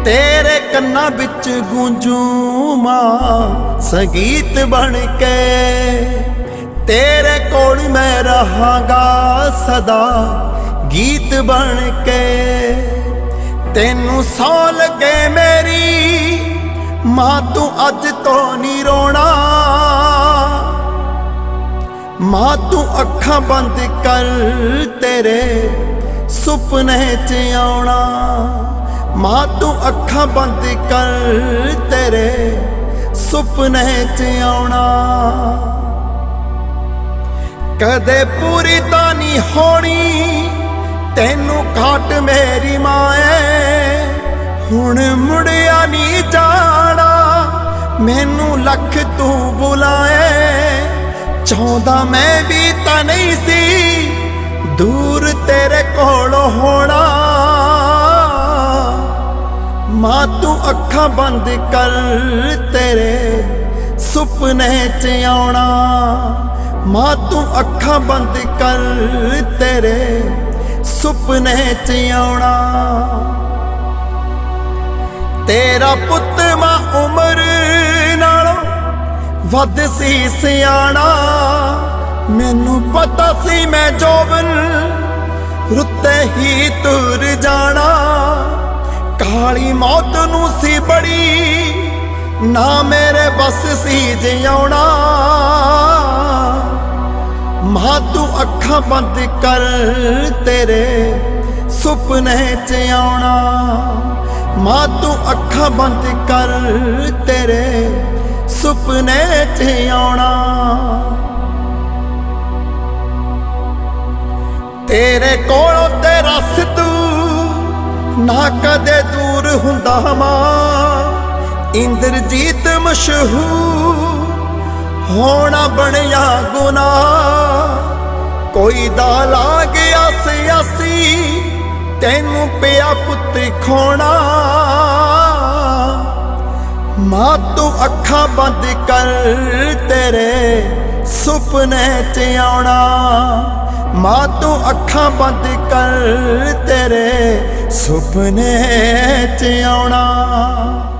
तेरे कन्ना बिच गूंजू मां संगीत बन के, तेरे कोल मैं रहांगा सदा गीत बन के। तेनू सौ लगे मेरी मां तू अज तो नहीं रोना, मां तू अखां बंद कर तेरे सुपने च आउणा, मां तू अखां बंद कर तेरे सुपने च आउणा। कदे पूरी तां नहीं होनी तेनू घाट मेरी माए, हुण मुड़िया नहीं जाना मैनू लख तू बुलाए। चाहता मैं भी तां नहीं सी दूर तेरे कोलों होना, मां तू अखां बंद कर तेरे सुपने च आउणा, मां तू अखां बंद कर तेरे सुपने च आउणा। तेरा पुत मां उम्र नालों वध सी सियाणा, मैनू पता सी मैं जोबन रुते ही तुर जाना। काली मौत नू सी बड़ी ना मेरे बस सी जियाउणा, मां तू अखां बंद कर तेरे सुपने च आउणा, मां तू अखां बंद कर तेरे सुपने च आउणा। तेरे कोलों ते रस तू ना कदे दूर हुंदा मां, इंद्रजीत मशहूर होना बनया गुनाह। कोई दा ला गया सियासी तेनू पिया पुत खोना, मां तू अखां बंद कर तेरे सुपने च आउणा, मां तू अखां बंद कर तेरे सुपने च आउणा।